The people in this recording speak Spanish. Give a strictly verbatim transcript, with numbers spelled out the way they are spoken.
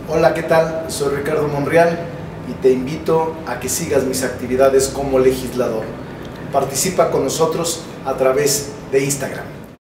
Hola, ¿qué tal? Soy Ricardo Monreal y te invito a que sigas mis actividades como legislador. Participa con nosotros a través de Instagram.